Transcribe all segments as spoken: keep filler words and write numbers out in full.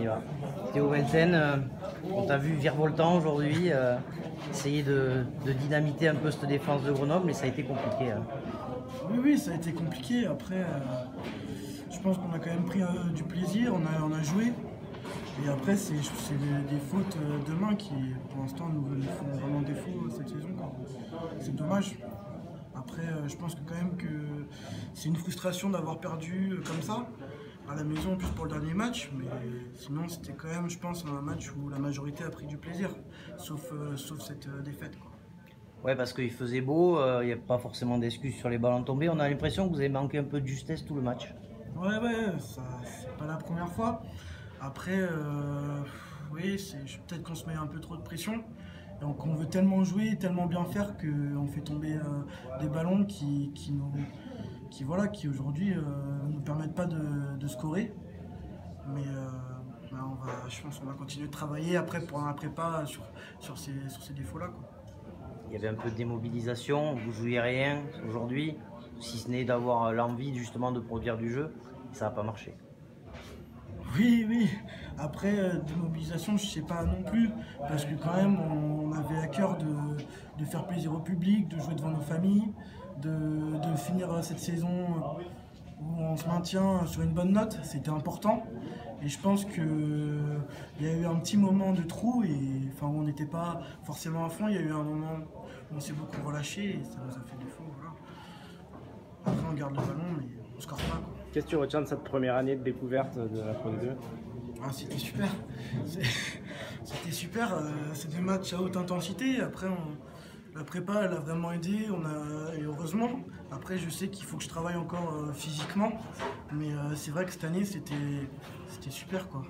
y va. Théo Velten, euh, on t'a vu virevoltant aujourd'hui, euh, essayer de, de dynamiter un peu cette défense de Grenoble, mais ça a été compliqué. Hein. Oui, oui, ça a été compliqué. Après, euh, je pense qu'on a quand même pris euh, du plaisir, on a, on a joué. Et après, c'est des, des fautes euh, de main qui, pour l'instant, nous, nous font vraiment défaut cette saison. C'est dommage. Après, euh, je pense que quand même que c'est une frustration d'avoir perdu euh, comme ça à la maison, en plus pour le dernier match. Mais sinon, c'était quand même, je pense, un match où la majorité a pris du plaisir, sauf, euh, sauf cette euh, défaite, quoi. Ouais, parce qu'il faisait beau, il euh, n'y a pas forcément d'excuses sur les ballons tombés. On a l'impression que vous avez manqué un peu de justesse tout le match. Ouais, ouais, ça, c'est pas la première fois. Après, euh, oui, peut-être qu'on se met un peu trop de pression. Donc on veut tellement jouer, tellement bien faire qu'on fait tomber euh, des ballons qui, qui, nous, qui, voilà, qui aujourd'hui ne euh, nous permettent pas de, de scorer. Mais euh, bah on va, je pense qu'on va continuer de travailler après pour la prépa sur, sur ces, sur ces défauts-là. Il y avait un peu de démobilisation, vous jouiez rien aujourd'hui, si ce n'est d'avoir l'envie justement de produire du jeu, ça n'a pas marché. Oui, oui. Après, euh, démobilisation, je sais pas non plus, parce que quand même, on, on avait à cœur de, de faire plaisir au public, de jouer devant nos familles, de, de finir cette saison où on se maintient sur une bonne note. C'était important. Et je pense qu'il y a eu un petit moment de trou, et, enfin, où on n'était pas forcément à fond. Il y a eu un moment où on s'est beaucoup relâché, et ça nous a fait défaut. Voilà. Après, on garde le ballon, mais on ne score pas, quoi. Qu'est-ce que tu retiens de cette première année de découverte de la Pro D deux? Ah, c'était super. C'était super. Euh, c'est des matchs à haute intensité. Après, on, la prépa, elle a vraiment aidé. On a, et heureusement. Après, je sais qu'il faut que je travaille encore euh, physiquement. Mais euh, c'est vrai que cette année, c'était super, quoi.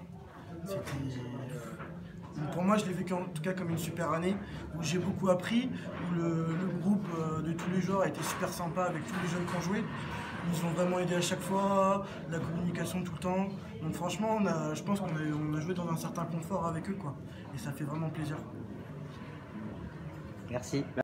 Pour moi, je l'ai vécu en tout cas comme une super année, où j'ai beaucoup appris, où le, le groupe euh, de tous les joueurs a été super sympa avec tous les jeunes qui ont joué. Ils nous ont vraiment aidés à chaque fois, la communication tout le temps. Donc franchement, on a, je pense qu'on a, on a joué dans un certain confort avec eux, quoi. Et ça fait vraiment plaisir. Merci.